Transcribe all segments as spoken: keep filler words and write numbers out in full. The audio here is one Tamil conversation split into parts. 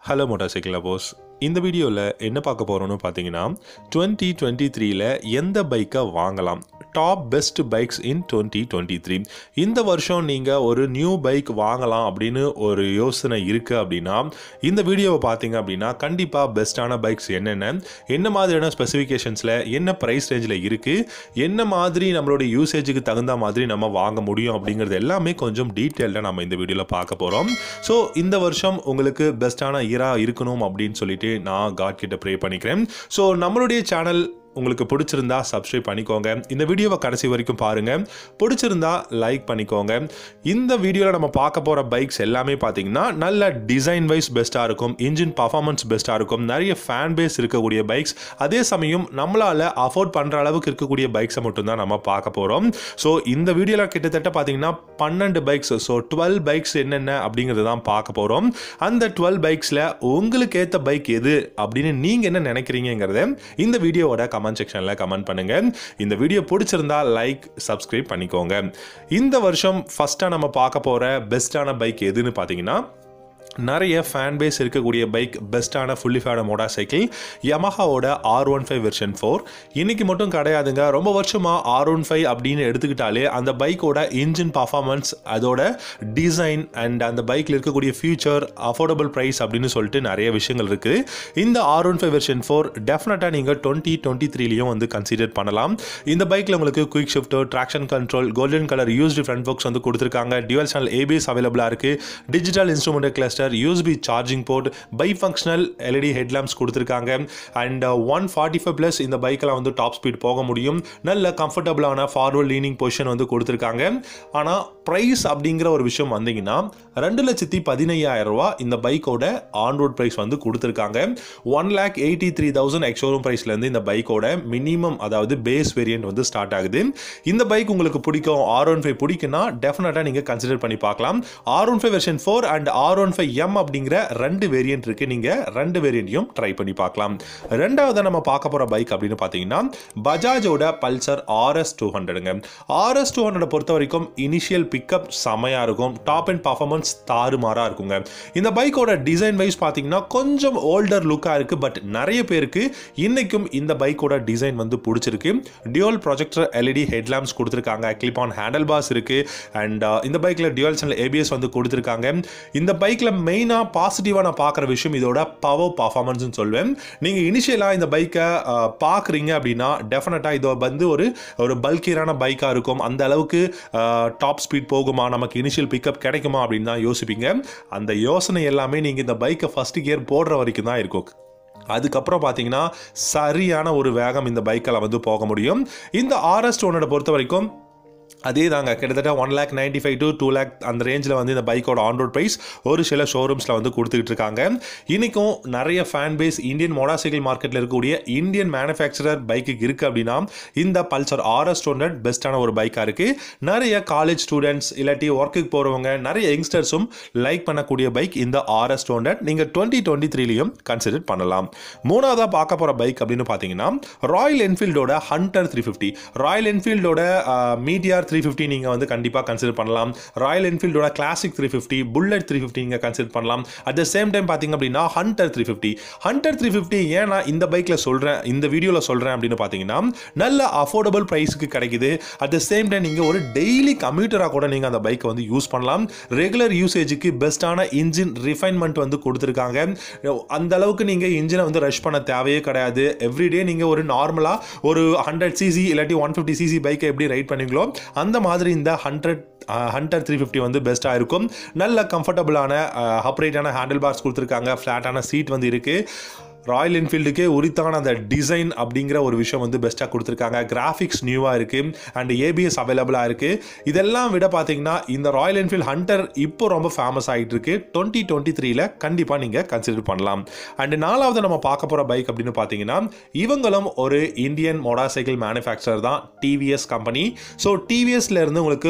Hello motorcycle lovers. இந்த வீடியோல என்ன பார்க்க போறோம்னு பாத்தீங்கன்னா twenty twenty-three ல எந்த பைக்கை வாங்கலாம் top best bikes in twenty twenty-three இந்த வருஷம் நீங்க ஒரு நியூ பைக் வாங்கலாம் அப்படினு ஒரு யோசனை இருக்கு அப்படினா இந்த வீடியோவை பாத்தீங்க அப்படினா கண்டிப்பா பெஸ்டான பைக்ஸ் என்னென்ன என்ன மாதிரியான ஸ்பெசிஃபிகேஷன்ஸ்ல என்ன பிரைஸ் ரேஞ்சில இருக்கு என்ன மாதிரி நம்மளோட யூசேஜுக்கு தகுந்த மாதிரி நம்ம வாங்க முடியும் அப்படிங்கிறது எல்லாமே கொஞ்சம் டீடைலா நம்ம இந்த வீடியோல பார்க்க போறோம் சோ இந்த வருஷம் உங்களுக்கு பெஸ்டான இயரா இருக்கணும் அப்படினு சொல்லிட்டு நான் காட் கிட்ட ப்ரே பண்ணிக்கிறேன் சோ நம்மளுடைய சேனல் உங்களுக்கு பிடிச்சிருந்தா சப்ஸ்கிரைப் பண்ணிக்கோங்க இந்த வீடியோவை கடைசி வரைக்கும் பாருங்க பிடிச்சிருந்தா லைக் பண்ணிக்கோங்க இந்த வீடியோல நம்ம பார்க்க போற பைக்ஸ் எல்லாமே பாத்தீங்கன்னா நல்ல டிசைன் வைஸ் பெஸ்டா இருக்கும் இன்ஜின் பெர்ஃபார்மன்ஸ் பெஸ்டா இருக்கும் நிறைய ஃபேன் பேஸ் இருக்கக்கூடிய பைக்ஸ் அதே சமயம் நம்மளால அஃபோர்ட் பண்ற அளவுக்கு இருக்கக்கூடிய பைக்ஸை மட்டும் தான் நம்ம பார்க்க போறோம் சோ இந்த வீடியோல கிட்டத்தட்ட பாத்தீங்கன்னா பன்னிரண்டு பைக்ஸ் சோ twelve பைக்ஸ் என்னென்ன அப்படிங்கறத தான் பார்க்க போறோம் அந்த twelve பைக்ஸ்ல உங்களுக்கு ஏத்த பைக் எது அப்படினு நீங்க என்ன நினைக்கிறீங்கங்கறதை இந்த வீடியோவோட கமெண்ட் செக்ஷன்ல கமெண்ட் பண்ணுங்க இந்த வீடியோ பிடிச்சிருந்தா லைக் சப்ஸ்கிரைப் பண்ணிக்கோங்க இந்த வருஷம் ஃபர்ஸ்டா நம்ம பார்க்க போற பெஸ்டான பைக் எதுன்னு பாத்தீங்கன்னா நிறைய ஃபேன் பேஸ் இருக்கக்கூடிய பைக் பெஸ்டான ஃபுல்லி ஃபேட் மோட்டார் சைக்கிள் யமஹாவோட R one five version four இன்னைக்கு மட்டும் கிடையாதுங்க ரொம்ப வருஷமா ஆர் ஒன் ஃபைவ் அப்படின்னு எடுத்துக்கிட்டாலே அந்த பைக்கோட இன்ஜின் பர்ஃபார்மன்ஸ் அதோட டிசைன் அண்ட் அந்த பைக்கில் இருக்கக்கூடிய ஃபியூச்சர் அஃபோர்டபுள் ப்ரைஸ் அப்படின்னு சொல்லிட்டு நிறைய விஷயங்கள் இருக்கு இந்த R one five version four டெஃபினட்டாக நீங்கள் டுவெண்ட்டி டுவெண்ட்டி த்ரீலையும் வந்து கன்சிடர் பண்ணலாம் இந்த பைக்கில் உங்களுக்கு quick shifter traction control golden colour used front forks வந்து கொடுத்துருக்காங்க டியூவல் சேனல் ஏபிஎஸ் அவைலபிளாக இருக்கு digital instrument cluster U S B charging port bifunctional L E D headlamps கொடுத்திருக்காங்க அண்ட் one forty-five பிளஸ் இந்த பைக்ல வந்து டாப் ஸ்பீட் போக முடியும் நல்ல கம்ஃபர்ட்டபிளான ஃபார்வர்ட் லீனிங் பொசிஷன் வந்து கொடுத்திருக்காங்க ஆனா பிரைஸ் அப்படிங்கிற ஒரு விஷயம் வந்தீங்கன்னா ரெண்டு லட்சத்தி பதினையாயிரம் ரூபாய் இந்த பைக்கோட ஆன் ரோட் பிரைஸ் வந்து கொடுத்திருக்காங்க one lakh eighty-three thousand ex showroom பிரைஸ்ல இருந்து இந்த பைக்கோட மினிமம் அதாவது பேஸ் வேரியன்ட் வந்து ஸ்டார்ட் ஆகுது இந்த பைக் உங்களுக்கு பிடிக்கும் ஆர் ஒன் ஃபைவ் பிடிக்கும்னா டெஃபினட்டா நீங்க கன்சிடர் பண்ணி பார்க்கலாம் R one five version four and R one five M அப்படிங்கிற ரெண்டு வேரியன்ட் இருக்கு நீங்க ரெண்டு வேரியன்ட்டையும் ட்ரை பண்ணி பார்க்கலாம் ரெண்டாவது நம்ம பார்க்க போற பைக் அப்படின்னு பாத்தீங்கன்னா பஜாஜோட பல்சர் ஆர் எஸ் டூ ஹண்ட்ரடுங்க ஆர் எஸ் டூ ஹண்ட்ரட் பொறுத்த வரைக்கும் இனிஷியல் பிக்கப் செமையா இருக்கும் டாப் அண்ட் பர்ஃபார்மன்ஸ் தாறுமாறா இருக்குங்க இந்த பைக்கோட டிசைன் வைஸ் பாத்தீங்கன்னா கொஞ்சம் ஓல்டர் லுக்கா இருக்கு பட் நிறைய பேருக்கு இன்னைக்கும் இந்த பைக்கோட டிசைன் வந்து பிடிச்சிருக்கு dual projector L E D headlamps கொடுத்திருக்காங்க கிளிப் ஆன் ஹேண்டில் பார்ஸ் இருக்கு அண்ட் இந்த பைக்ல dual channel A B S வந்து கொடுத்திருக்காங்க இந்த பைக்ல மெயினா பாசிட்டிவா நான் பார்க்குற விஷயம் இதோட பவர் பர்ஃபார்மன்ஸ் சொல்வேன் நீங்க இனிஷியலா இந்த பைக்கை பார்க்குறீங்க அப்படின்னா டெஃபினட்டா இது வந்து ஒரு ஒரு பல்கியரான பைக்கா இருக்கும் அந்த அளவுக்கு டாப் ஸ்பீட் போகுமா நமக்கு இனிஷியல் பிக்கப் கிடைக்குமா அப்படின்னு தான் யோசிப்பீங்க அந்த யோசனை எல்லாமே நீங்க இந்த பைக்கை ஃபர்ஸ்ட் கியர் போடுற வரைக்கும் தான் இருக்கும் அதுக்கப்புறம் பார்த்தீங்கன்னா சரியான ஒரு வேகம் இந்த பைக்கில் வந்து போக முடியும் இந்த ஆர் எஸ் டூ ஹண்ட்ரட் பொறுத்த வரைக்கும் அதே தாங்க கிட்டத்தட்ட one lakh ninety five to two lakh அந்த ரேஞ்சில் வந்து இந்த பைக்கோட ஆன் ரோட் ப்ரைஸ் ஒரு சில ஷோரூம்ஸில் வந்து கொடுத்துக்கிட்டு இருக்காங்க இன்னைக்கும் நிறைய fan base Indian motorcycle மார்க்கெட்டில் இருக்கக்கூடிய இந்தியன் மேனுஃபேக்சரர் பைக்கு இருக்குது அப்படின்னா இந்த Pulsar R S two hundred பெஸ்ட்டான ஒரு பைக்காக இருக்குது நிறைய காலேஜ் ஸ்டூடெண்ட்ஸ் இல்லாட்டி ஒர்க்குக்கு போகிறவங்க நிறைய யங்ஸ்டர்ஸும் லைக் பண்ணக்கூடிய பைக் இந்த ஆர் எஸ் டூ ஹண்ட்ரட் நீங்கள் டுவெண்ட்டி டுவெண்ட்டி த்ரீலையும் கன்சிடர் பண்ணலாம் மூணாவதாக பார்க்க போகிற பைக் அப்படின்னு பார்த்தீங்கன்னா ராயல் என்ஃபீல்டோட ஹண்டர் த்ரீ ஃபிஃப்டி ராயல் என்ஃபீல்டோட மீடியார் த்ரீ ஃபிஃப்டி நீங்க வந்து கண்டிப்பா கன்சிடர் பண்ணலாம் ராயல் என்ஃபீல்டோட Classic three fifty Bullet three fifty நீங்க கன்சிடர் பண்ணலாம் அட் த சேம் டைம் பாத்தீங்க அப்படின்னா Hunter three fifty Hunter three fifty ஏன் நான் இந்த பைக்ல சொல்றேன் இந்த வீடியோல சொல்றேன் அப்படின்னு பாத்தீங்கன்னா நல்ல அஃபோர்டபுள் பிரைஸ்க்கு கிடைக்குது அட் த சேம் டைம் நீங்க ஒரு டெய்லி கம்யூட்டரா கூட நீங்க அந்த பைக்கை வந்து யூஸ் பண்ணலாம் ரெகுலர் யூசேஜுக்கு பெஸ்டான இன்ஜின் ரிஃபைன்மெண்ட் வந்து கொடுத்துருக்காங்க அந்த அளவுக்கு நீங்க இன்ஜினை வந்து ரஷ் பண்ண தேவையே கிடையாது எவ்ரிடே நீங்க ஒரு நார்மலா ஒரு ஹண்ட்ரட் சிசி இல்லாட்டி ஒன் ஃபிஃப்டி சிசி பைக்கை எப்படி ரைட் பண்ணீங்களோ அந்த மாதிரி இந்த ஹண்ட்ரட் ஹண்டர் த்ரீ ஃபிஃப்டி வந்து பெஸ்ட்டாக இருக்கும் நல்ல கம்ஃபர்டபுளான அப்ரைட்டான ஹேண்டில் பார்ஸ் கொடுத்துருக்காங்க ஃப்ளாட்டான சீட் வந்து இருக்கு ராயல் என்ஃபீல்டுக்கே உரித்தான அந்த டிசைன் அப்படிங்கிற ஒரு விஷயம் வந்து பெஸ்ட்டாக கொடுத்துருக்காங்க கிராஃபிக்ஸ் நியூவாக இருக்குது அண்ட் ஏபிஎஸ் அவைலபிளாக இருக்குது இதெல்லாம் விட பார்த்தீங்கன்னா இந்த ராயல் என்ஃபீல்டு ஹண்டர் இப்போ ரொம்ப ஃபேமஸ் ஆகிட்டு இருக்கு டுவெண்ட்டி டுவெண்ட்டி த்ரீல கண்டிப்பாக நீங்கள் கன்சிடர் பண்ணலாம் அண்ட் நாலாவது நம்ம பார்க்க போகிற பைக் அப்படின்னு பார்த்தீங்கன்னா இவங்களும் ஒரு இந்தியன் மோட்டார் சைக்கிள் மேனுஃபேக்சரர் தான் டிவிஎஸ் கம்பெனி ஸோ டிவிஎஸ்ல இருந்து உங்களுக்கு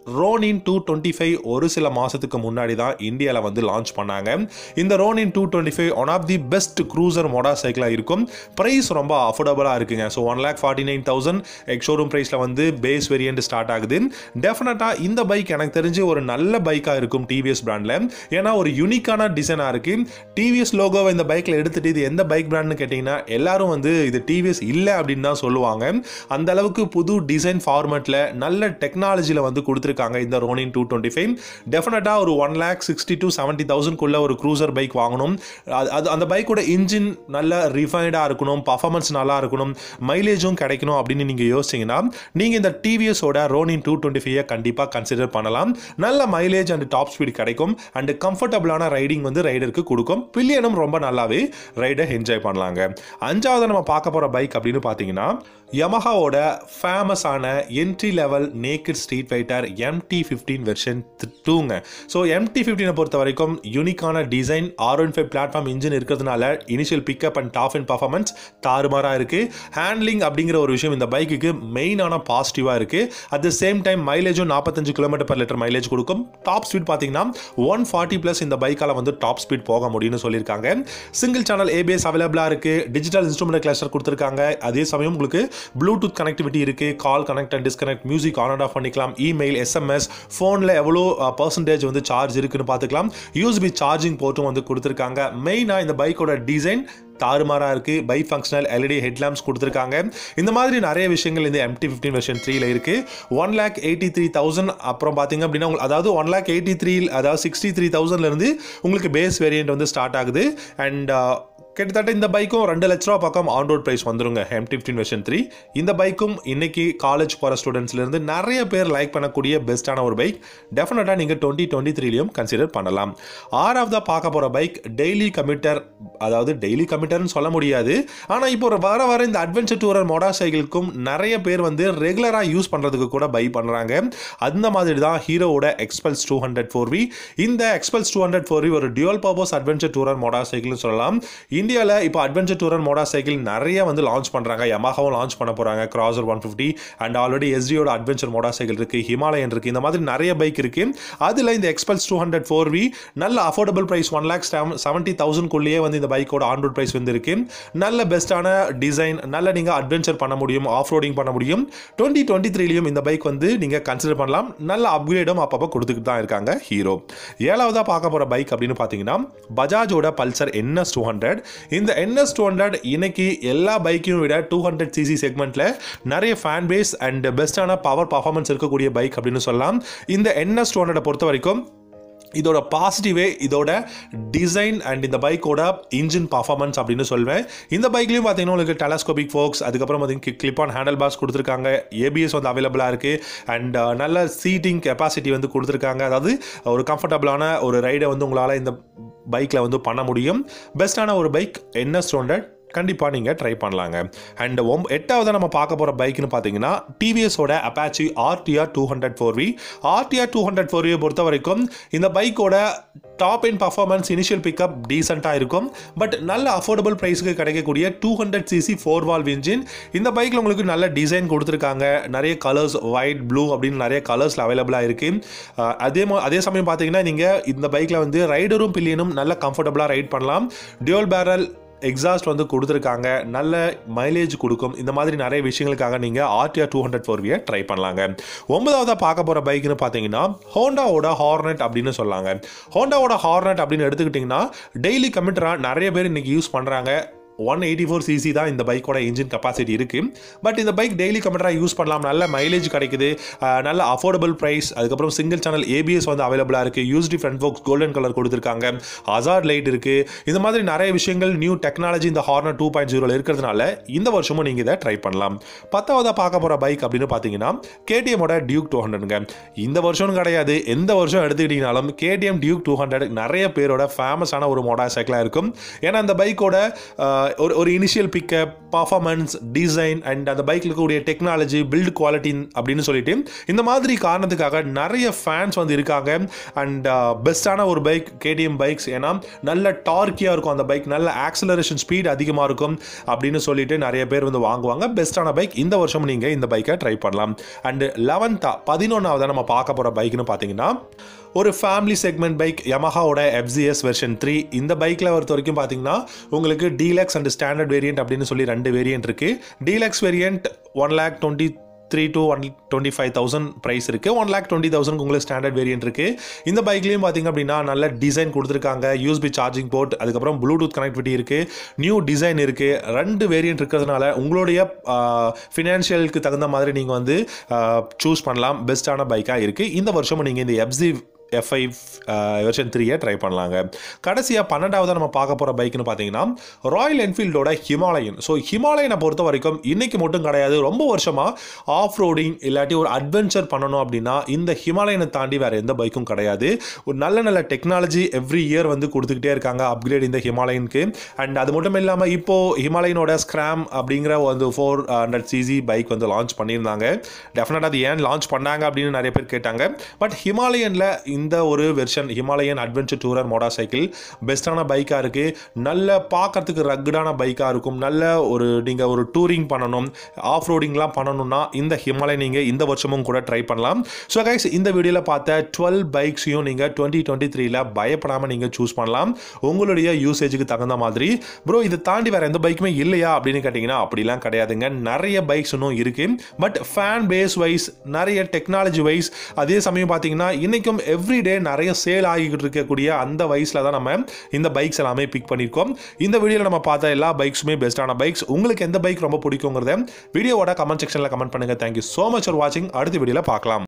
ரோனின் டூ டுவெண்ட்டி ஃபைவ் ஒரு சில மாதத்துக்கு முன்னாடி தான் இந்தியாவில் வந்து லான்ச் பண்ணாங்க. இந்த Ronin two twenty five one of the best cruiser motor சைக்கிளாக இருக்கும். ப்ரைஸ் ரொம்ப அஃபோர்டபுளாக இருக்குங்க. So one lakh forty nine thousand ex showroom ப்ரைஸில் வந்து பேஸ் வேரியன்ட் ஸ்டார்ட் ஆகுது. டெஃபினட்டாக இந்த பைக் எனக்கு தெரிஞ்சு ஒரு நல்ல பைக்காக இருக்கும் டிவிஎஸ் பிராண்டில். ஏன்னா ஒரு யூனிக்கான டிசைனாக இருக்குது. டிவிஎஸ் லோகோவை இந்த பைக்கில் எடுத்துகிட்டு இது எந்த பைக் பிராண்ட்னு கேட்டிங்கன்னா எல்லாரும் வந்து இது டிவிஎஸ் இல்லை அப்படின்னு தான் சொல்லுவாங்க. அந்த அளவுக்கு புது டிசைன் ஃபார்மேட்டில் நல்ல டெக்னாலஜியில் வந்து கொடுத்துருக்காங்க இந்த ரோனின் டூ டுவெண்ட்டி ஃபைவ். டெஃபினட்டாக ஒரு one lakh sixty to seventy தௌசண்ட்குள்ள ஒரு க்ரூசர் பைக் வாங்கணும். அது அந்த பைக்கோட இன்ஜின் நல்ல ரிஃபைன்டாக இருக்கணும், பர்ஃபார்மன்ஸ் நல்லா இருக்கணும், மைலேஜும் கிடைக்கணும் அப்படின்னு நீங்கள் யோசிச்சிங்கன்னா நீங்கள் இந்த டிவிஎஸோட ரோனின் டூ டுவெண்ட்டி ஃபைவ் கண்டிப்பாக கன்சிடர் பண்ணலாம். நல்ல மைலேஜ் அண்ட் டாப் ஸ்பீட் கிடைக்கும் அண்ட் கம்ஃபர்டபுளான ரைடிங் வந்து ரைடருக்கு கொடுக்கும். பில்லியனும் ரொம்ப நல்லாவே ரைடை என்ஜாய் பண்ணலாங்க. அஞ்சாவது நம்ம பார்க்க போகிற பைக் அப்படின்னு பார்த்தீங்கன்னா யமஹாவோட ஃபேமஸான entry level naked street fighter M T fifteen version டூங்க. ஸோ எம் டி ஃபிஃப்டீனை பொறுத்த வரைக்கும் யூனிக்கான design, R one five platform engine இருக்கிறதுனால initial pickup and top and performance தாறுமாறாக இருக்குது. ஹேண்ட்லிங் அப்படிங்கிற ஒரு விஷயம் இந்த பைக்குக்கு மெயினான பாசிட்டிவாக இருக்குது. அட் த சேம் டைம் மைலேஜும் நாற்பத்தஞ்சு கிலோமீட்டர் பர் லிட்டர் மைலேஜ் கொடுக்கும். டாப் ஸ்பீட் பார்த்தீங்கன்னா ஒன் ஃபார்ட்டி ப்ளஸ் இந்த பைக்கால் வந்து டாப் ஸ்பீட் போக முடியும்னு சொல்லியிருக்காங்க. சிங்கிள் சேனல் ஏபிஎஸ் அவைலபிளாக இருக்குது. டிஜிட்டல் இன்ஸ்ட்ருமெண்ட் கிளஸ்டர் கொடுத்துருக்காங்க. அதே சமயம் உங்களுக்கு ப்ளூடூத் கனெக்டிவிட்டி இருக்கு. Call connect and disconnect, music on and off பண்ணிக்கலாம். இமெயில், எஸ்எம்எஸ், ஃபோனில் எவ்வளோ பர்சன்டேஜ் வந்து சார்ஜ் இருக்குன்னு பார்த்துக்கலாம். யூஎஸ்பி சார்ஜிங் போர்ட்டும் வந்து கொடுத்துருக்காங்க. மெயினாக இந்த பைக்கோட டிசைன் தாறுமாறாக இருக்குது. பை ஃபங்க்ஷனல் எல்இடி ஹெட்லாம்ப்ஸ் கொடுத்துருக்காங்க. இந்த மாதிரி நிறைய விஷயங்கள் இந்த எம் டி ஃபிஃப்டீன் வெர்ஷன் த்ரீல இருக்குது. One lakh eighty three thousand அப்புறம் பார்த்தீங்க அப்படின்னா அதாவது ஒன் லேக் எயிட்டி த்ரீ அதாவது சிக்ஸ்டி த்ரீ தௌசண்ட்லேருந்து உங்களுக்கு பேஸ் வேரியன்ட் வந்து ஸ்டார்ட் ஆகுது. அண்ட் கிட்டத்தட்ட இந்த பைக்கும் ரெண்டு லட்ச ரூபா பக்கம் ஆன் ரோட் ப்ரைஸ் வந்துருங்க M T fifteen version three. இந்த பைக்கும் இன்னைக்கு காலேஜ் போகிற ஸ்டூடெண்ட்ஸ்லேருந்து நிறைய பேர் லைக் பண்ணக்கூடிய பெஸ்ட்டான ஒரு பைக். டெஃபினட்டாக நீங்கள் டுவெண்ட்டி டுவெண்ட்டி த்ரீலையும் கன்சிடர் பண்ணலாம். ஆறாவதாக பார்க்க போகிற பைக் டெய்லி கம்யூட்டர். அதாவது டெய்லி கம்யூட்டர்னு சொல்ல முடியாது, ஆனால் இப்போ வர வர இந்த அட்வென்ச்சர் டூரர் மோட்டார் சைக்கிளுக்கும் நிறைய பேர் வந்து ரெகுலராக யூஸ் பண்ணுறதுக்கு கூட பை பண்ணுறாங்க. அந்த மாதிரி தான் ஹீரோவோட Xpulse two hundred four V. இந்த Xpulse two hundred four V ஒரு dual purpose adventure tourer motor சைக்கிள்னு சொல்லலாம். இந்தியாவில் இப்போ அட்வென்ச்சர் டூரர் மோட்டார் சைக்கிள் நிறைய வந்து லான்ச் பண்ணுறாங்க. யமாஹாவும் லான்ச் பண்ண போகிறாங்க crosser one fifty and already எஸ்டியோட அட்வென்ச்சர் மோட்டார் சைக்கிள் இருக்குது, ஹிமாலயன் இருக்குது. இந்த மாதிரி நிறைய பைக் இருக்குது. அதில் இந்த Xpulse two hundred four V நல்ல affordable price one lakh seventy தௌசண்ட்குள்ளேயே வந்து இந்த பைக்கோட ஆன் ரோட் ப்ரைஸ் வந்து இருக்கு. நல்ல பெஸ்ட்டான டிசைன், நல்ல நீங்கள் அட்வென்ச்சர் பண்ண முடியும், ஆஃப் ரோடிங் பண்ண முடியும். டுவெண்ட்டி டுவெண்ட்டி த்ரீலையும் இந்த பைக் வந்து நீங்கள் கன்சிடர் பண்ணலாம். நல்ல அப்கிரேடும் அப்பப்போ கொடுத்துக்கிட்டு தான் இருக்காங்க ஹீரோ. ஏழாவதாக பார்க்க போகிற பைக் அப்படின்னு பார்த்தீங்கன்னா பஜாஜோட பல்சர் என்எஸ் டூ ஹண்ட்ரட். இந்த என்எஸ் டூ ஹண்ட்ரட் இன்னைக்கு எல்லா பைக்கையும் விட டூ ஹண்ட்ரட் சிசி செக்மெண்ட்ல நிறைய ஃபேன் பேஸ் அண்ட் பெஸ்டான பவர் பர்ஃபார்மன்ஸ் இருக்கக்கூடிய பைக் அப்படின்னு சொல்லலாம். இந்த என்எஸ் டூ ஹண்ட்ரட் பொறுத்த வரைக்கும் இதோட பாசிட்டிவே இதோட டிசைன் அண்ட் இந்த பைக்கோட இன்ஜின் பர்ஃபார்மன்ஸ் அப்படின்னு சொல்வேன். இந்த பைக்லையும் பார்த்தீங்கன்னா உங்களுக்கு டெலஸ்கோபிக் ஃபோக்ஸ், அதுக்கப்புறம் பார்த்தீங்கன்னா கிளிப் ஆன் ஹேண்டில் பார்ஸ் கொடுத்துருக்காங்க. ஏபிஎஸ் வந்து அவைலபிளாக இருக்குது அண்ட் நல்ல சீட்டிங் கெப்பாசிட்டி வந்து கொடுத்துருக்காங்க. அதாவது ஒரு கம்ஃபர்டபுளான ஒரு ரைடை வந்து உங்களால் இந்த பைக்கில் வந்து பண்ண முடியும். பெஸ்ட்டான ஒரு பைக் என்எஸ் டூ ஹண்ட்ரட் கண்டிப்பாக நீங்கள் ட்ரை பண்ணலாங்க. அண்ட் ஒம் எட்டாவது நம்ம பார்க்க போகிற பைக்னு பார்த்தீங்கன்னா டிவிஎஸோட Apache RTR two hundred four V. RTR two hundred four வியை பொறுத்த வரைக்கும் இந்த பைக்கோட top and performance initial pickup டீசெண்டாக இருக்கும். பட் நல்ல அஃபோர்டபுள் ப்ரைஸுக்கு கிடைக்கக்கூடிய two hundred CC four valve engine. இந்த பைக்கில் உங்களுக்கு நல்ல டிசைன் கொடுத்துருக்காங்க. நிறைய கலர்ஸ், ஒயிட், ப்ளூ அப்படின்னு நிறைய கலர்ஸில் அவைலபிளாக இருக்குது. அதே அதே சமயம் பார்த்தீங்கன்னா நீங்கள் இந்த பைக்கில் வந்து ரைடரும் பில்லியனும் நல்ல கம்ஃபர்டபுளாக ரைட் பண்ணலாம். டியூவல் பேரல் எக்ஸாஸ்ட் வந்து கொடுத்துருக்காங்க. நல்ல மைலேஜ் கொடுக்கும். இந்த மாதிரி நிறைய விஷயங்களுக்காக நீங்கள் ஆர்டிஆர் டூ ஹண்ட்ரட் ஃபோர் வியை ட்ரை பண்ணலாங்க. ஒன்பதாவதாக பார்க்க போகிற பைக்னு பார்த்தீங்கன்னா ஹோண்டாவோட ஹார்னட் அப்படின்னு சொல்லாங்க. ஹோண்டாவோட ஹார்னட் அப்படின்னு எடுத்துக்கிட்டிங்கன்னா டெய்லி கம்யூட்டராக நிறைய பேர் இன்றைக்கி யூஸ் பண்ணுறாங்க. ஒன் எயிட்டி ஃபோர் சிசி தான் இந்த பைக்கோட இன்ஜின் கெப்பாசிட்டி இருக்குது. பட் இந்த பைக் டெய்லி கம்யூட்டராக யூஸ் பண்ணலாம். நல்ல மைலேஜ் கிடைக்குது, நல்ல அஃபோர்டபுள் ப்ரைஸ். அதுக்கப்புறம் சிங்கிள் சேனல் ஏபிஎஸ் வந்து அவைலபிளாக இருக்குது. USD front forks golden colour கொடுத்துருக்காங்க. ஹசார்ட் லைட் இருக்குது. இந்த மாதிரி நிறைய விஷயங்கள் நியூ டெக்னாலஜி இந்த ஹார்னர் டூ பாயிண்ட் ஜீரோவில் இருக்கிறதுனால இந்த வருஷமும் நீங்கள் இதை ட்ரை பண்ணலாம். பத்தாவதாக பார்க்க போகிற பைக் அப்படின்னு பார்த்தீங்கன்னா கேடிஎம்மோட டியூக் டூ ஹண்ட்ரட்ங்க. இந்த வருஷம் கிடையாது, எந்த வருஷம் எடுத்துக்கிட்டிங்கனாலும் கேடிஎம் டியூக் டூ ஹண்ட்ரட் நிறைய பேரோட ஃபேமஸான ஒரு மோட்டார் சைக்கிளாக இருக்கும். ஏன்னா அந்த பைக்கோட ஒரு ஒரு initial pickup, performance, design and அந்த பைக்கில் இருக்கக்கூடிய டெக்னாலஜி, பில்ட் குவாலிட்டி அப்படின்னு சொல்லிட்டு இந்த மாதிரி காரணத்துக்காக நிறைய ஃபேன்ஸ் வந்து இருக்காங்க. அண்ட் பெஸ்ட்டான ஒரு பைக் கேடிஎம் பைக்ஸ். ஏன்னா நல்ல டார்க்கியாக இருக்கும் அந்த பைக், நல்ல ஆக்சலரேஷன் ஸ்பீட் அதிகமாக இருக்கும் அப்படின்னு சொல்லிட்டு நிறைய பேர் வந்து வாங்குவாங்க. பெஸ்ட்டான பைக் இந்த வருஷம் நீங்கள் இந்த பைக்கை ட்ரை பண்ணலாம். அண்ட் லெவன்த்தா பதினொன்றாவதாக நம்ம பார்க்க போகிற பைக்னு பார்த்தீங்கன்னா ஒரு ஃபேமிலி செக்மெண்ட் பைக், யமஹாவோட எஃப்சிஎஸ் வெர்ஷன் த்ரீ. இந்த பைக்கில் பொறுத்த வரைக்கும் பார்த்தீங்கன்னா உங்களுக்கு டீலக்ஸ் அண்ட் ஸ்டாண்டர்ட் வேரியன்ட் அப்படின்னு சொல்லி ரெண்டு வேரியன்ட் இருக்குது. Deluxe variant one lakh twenty three to one twenty five thousand price இருக்குது. ஒன் லேக் டுவெண்ட்டி தௌசண்ட் உங்களுக்கு ஸ்டாண்டர்ட் வேரியன்ட் இருக்குது. இந்த பைக்லேயும் பார்த்திங்க அப்படின்னா நல்ல டிசைன் கொடுத்துருக்காங்க. யூஎஸ்பி சார்ஜிங் போர்ட், அதுக்கப்புறம் ப்ளூடூத் கனெக்டிவிட்டி இருக்குது, நியூ டிசைன் இருக்குது. ரெண்டு வேரியன்ட் இருக்கிறதுனால உங்களுடைய ஃபினான்ஷியலுக்கு தகுந்த மாதிரி நீங்கள் வந்து சூஸ் பண்ணலாம். பெஸ்ட்டான பைக்காக இருக்குது. இந்த வருஷமும் நீங்கள் இந்த எஃப்சி எஃப் ஐ வெர்ஷன் த்ரீயை ட்ரை பண்ணலாங்க. கடைசியாக பன்னெண்டாவதாக நம்ம பார்க்க போகிற பைக்குன்னு பார்த்தீங்கன்னா ராயல் என்ஃபீல்டோட ஹிமாலயன். ஸோ ஹிமாலயனை பொறுத்த வரைக்கும் இன்றைக்கி மட்டும் கிடையாது, ரொம்ப வருஷமாக ஆஃப் ரோடிங் இல்லாட்டி ஒரு அட்வென்ச்சர் பண்ணணும் அப்படின்னா இந்த ஹிமாலயனை தாண்டி வேறு எந்த பைக்கும் கிடையாது. ஒரு நல்ல நல்ல டெக்னாலஜி எவ்ரி இயர் வந்து கொடுத்துக்கிட்டே இருக்காங்க அப்கிரேட் இந்த ஹிமாலயனுக்கு. அண்ட் அது மட்டும் இல்லாமல் இப்போது ஹிமாலயனோட ஸ்கிராம் அப்படிங்கிற வந்து ஃபோர் ஹண்ட்ரட் சிசி பைக் வந்து லான்ச் பண்ணியிருந்தாங்க. டெஃபினட்டாக அது ஏன் லான்ச் பண்ணாங்க அப்படின்னு நிறைய பேர் கேட்டாங்க. பட் ஹிமாலயனில் இந்த ஒரு version Himalayan adventure tourer motorcycle பெஸ்ட்டான பைக்காக இருக்குது. நல்ல பார்க்கறதுக்கு ரக்கடான பைக்காக இருக்கும். நல்ல ஒரு நீங்கள் ஒரு டூரிங் பண்ணணும், ஆஃப் ரோடிங்லாம் பண்ணணும்னா இந்த ஹிமாலயன் நீங்கள் இந்த வருஷமும் கூட ட்ரை பண்ணலாம். ஸோ கைஸ், இந்த வீடியோவில் பார்த்த டுவெல் பைக்ஸையும் நீங்கள் டுவெண்ட்டி டுவெண்ட்டி த்ரீல பயப்படாமல் நீங்கள் சூஸ் பண்ணலாம் உங்களுடைய யூசேஜுக்கு தகுந்த மாதிரி. ப்ரோ இதை தாண்டி வேறு எந்த பைக்குமே இல்லையா அப்படின்னு கேட்டிங்கன்னா அப்படிலாம் கிடையாதுங்க. நிறைய பைக்ஸ் இன்னும் இருக்குது. பட் ஃபேன் பேஸ் வைஸ், நிறைய டெக்னாலஜி வைஸ், அதே சமயம் பார்த்தீங்கன்னா இன்றைக்கும் எவ்ரி டே நிறைய சேல் ஆகிக்கிட்டு இருக்கக்கூடிய அந்த வயசில் தான் நம்ம இந்த பைக்ஸ் எல்லாமே பிக் பண்ணியிருக்கோம். இந்த வீடியோவில் நம்ம பார்த்த எல்லா பைக்ஸுமே பெஸ்ட்டான பைக்ஸ். உங்களுக்கு எந்த பைக் ரொம்ப பிடிக்குங்கிறத வீடியோவோட கமெண்ட் செக்ஷனில் கமெண்ட் பண்ணுங்கள். தேங்க்யூ ஸோ மச் ஃபார் வாட்சிங். அடுத்த வீடியோவில் பார்க்கலாம்.